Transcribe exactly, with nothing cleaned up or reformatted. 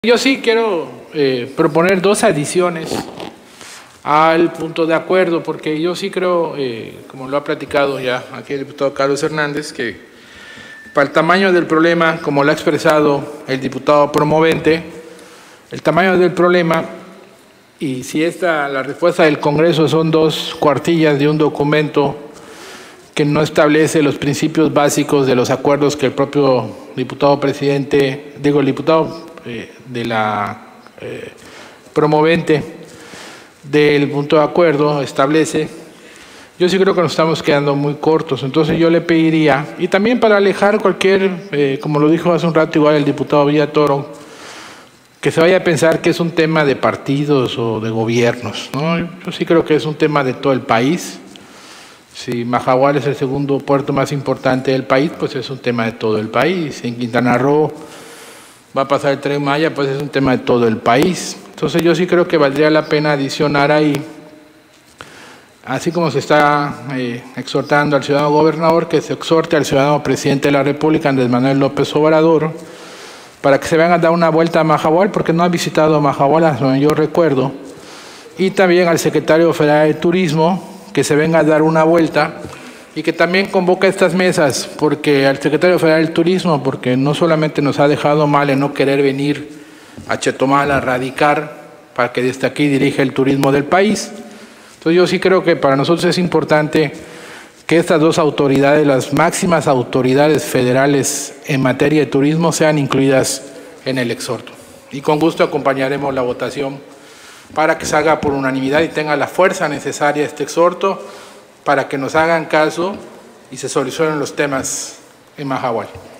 Yo sí quiero eh, proponer dos adiciones al punto de acuerdo, porque yo sí creo, eh, como lo ha platicado ya aquí el diputado Carlos Hernández, que para el tamaño del problema, como lo ha expresado el diputado promovente, el tamaño del problema, y si esta, la respuesta del Congreso son dos cuartillas de un documento que no establece los principios básicos de los acuerdos que el propio diputado presidente, digo el diputado eh, de la eh, promovente del punto de acuerdo establece, yo sí creo que nos estamos quedando muy cortos. Entonces yo le pediría, y también para alejar cualquier, eh, como lo dijo hace un rato igual el diputado Villatoro, que se vaya a pensar que es un tema de partidos o de gobiernos, ¿no? Yo sí creo que es un tema de todo el país. Si Mahahual es el segundo puerto más importante del país, pues es un tema de todo el país. En Quintana Roo va a pasar el Tren Maya, pues es un tema de todo el país. Entonces yo sí creo que valdría la pena adicionar ahí, así como se está eh, exhortando al ciudadano gobernador, que se exhorte al ciudadano presidente de la República, Andrés Manuel López Obrador, para que se vengan a dar una vuelta a Mahahual, porque no ha visitado Mahahual, hasta donde yo recuerdo, y también al secretario federal de Turismo, que se venga a dar una vuelta y que también convoque estas mesas, porque al secretario federal del Turismo, porque no solamente nos ha dejado mal en no querer venir a Chetumal a radicar para que desde aquí dirija el turismo del país. Entonces yo sí creo que para nosotros es importante que estas dos autoridades, las máximas autoridades federales en materia de turismo, sean incluidas en el exhorto. Y con gusto acompañaremos la votación para que salga por unanimidad y tenga la fuerza necesaria este exhorto para que nos hagan caso y se solucionen los temas en Mahahual.